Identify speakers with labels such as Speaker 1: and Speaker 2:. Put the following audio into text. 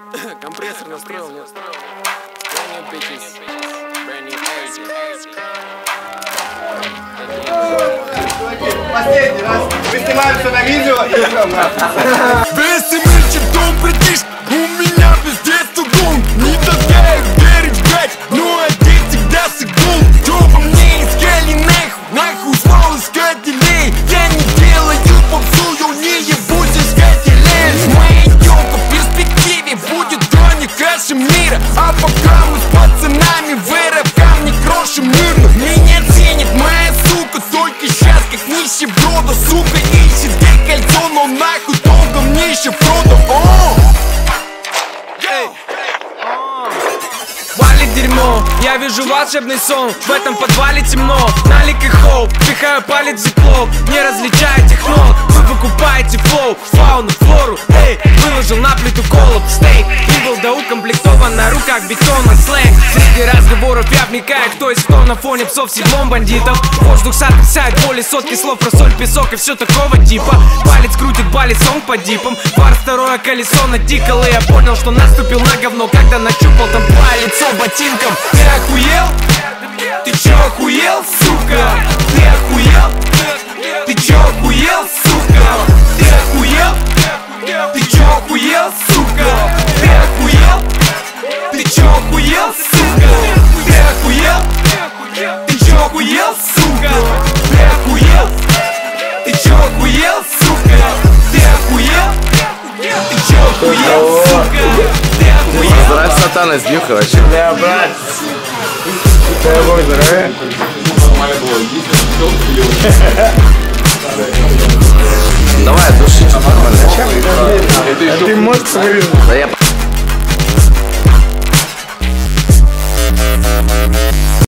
Speaker 1: Компрессор настроил, нет?
Speaker 2: Последний раз. Мы снимаемся на видео и идем нахуй.
Speaker 3: Весь мир дом притишь, у меня везде стугун. Не доверяю верить, блять, но один всегда сыгун. Кто во мне искали нахуй звал искателей. Я не делаю попсу, я не ебусь искателей. Мы идем по перспективе, будет хроник каши мира. А пока мы с пацанами в РФ не крошим мирно. Меня ценит моя сука, только сейчас как нищеброда. Сука ищет где кольцо, но нахуй долго мне еще Фродо.
Speaker 4: Валит дерьмо, я вижу волшебный сон. В этом подвале темно, налик и хоуп. Пихаю палец в зиплок, не различаю технол. Вы выкупаете флоу, фауну, флору. Эй, выложил на плиту колоб, стейк. Игл да укомплектован на руках бетона слэк. Среди разговоров я вникаю, кто есть кто на фоне псов, седлом бандитов. Воздух сотрясает боли, сотки слов про соль, песок и все такого типа. Палец крутит палец, сонг по дипам. Фар второе колесо натикало, и я понял, что наступил на говно, когда нащупал там палец ботинком. Ты охуел? Ты чё охуел, сука? Ты охуел? Ты чё охуел, сука? Ты охуел? Ты чё охуел, сука? Ты охуел? Ты чё охуел, сука? Ты охуел? Ты чё охуел, сука? Ты охуел? Ты чё охуел, сука? Ты охуел? Ты чё охуел, сука? Ты охуел?
Speaker 1: Здравия, сатана, сбивка вообще.
Speaker 2: Да, брат. Дай бог здоровья.
Speaker 1: Давай, души, что нормально.
Speaker 2: А ты мозг вырежешь?
Speaker 1: Да я